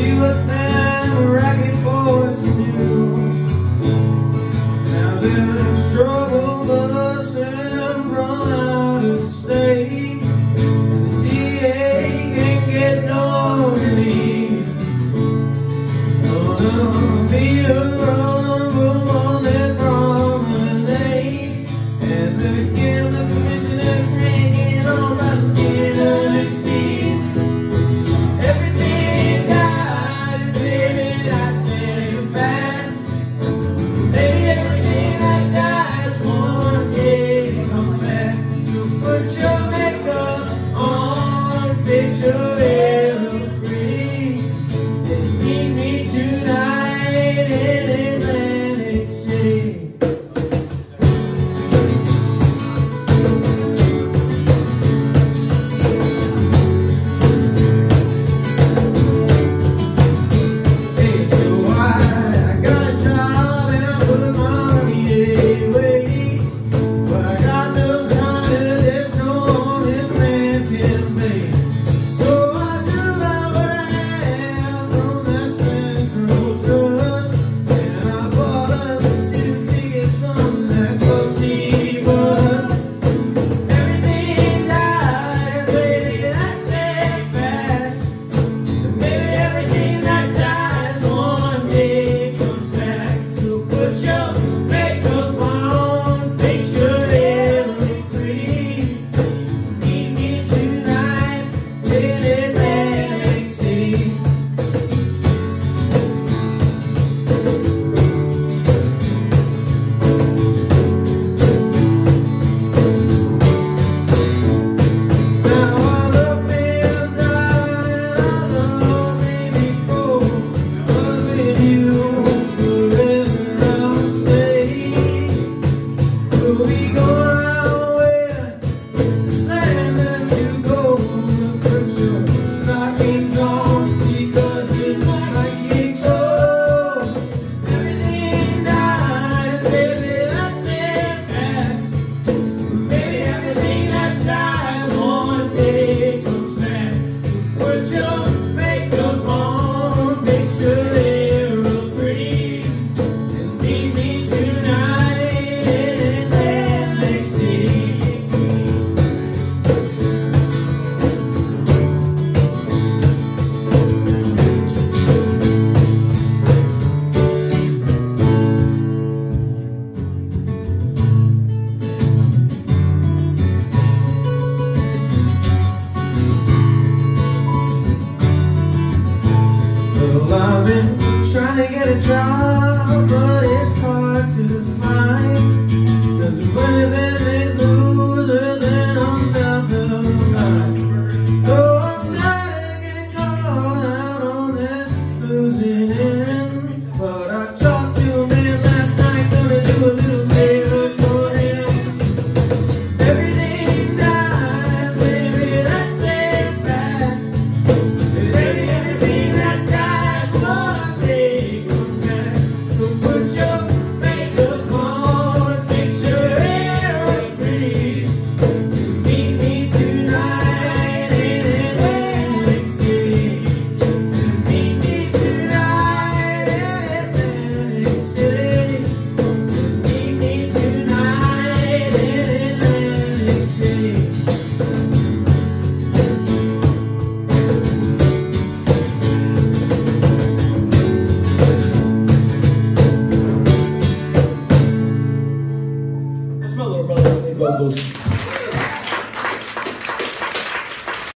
see what them racket boys can do. Now they're in struggle busing from out of state, and the DA can't get no relief. Gonna be a rumble on that promenade, and again the commissioner's hanging on by the skin of his teeth. Everything dies, baby, I'd say bad. Maybe everything that dies one day comes back. You put your makeup on, fix your hair, look pretty, and meet me tonight in Atlantic City. I've been trying to get a job, but it's hard to find. Cause there's winners and there's losers, and I'm self-defined. Oh, I'm tired of getting caught out on that losing end. But I talked to a man last night, gonna do a little favor for him. Everything dies, baby, that's it back. Everything that dies, one day comes back. So put your makeup on, fix your hair up pretty, and meet me tonight in Atlantic City. And meet me tonight in Atlantic City. And meet me tonight in Atlantic City. That's my little brother.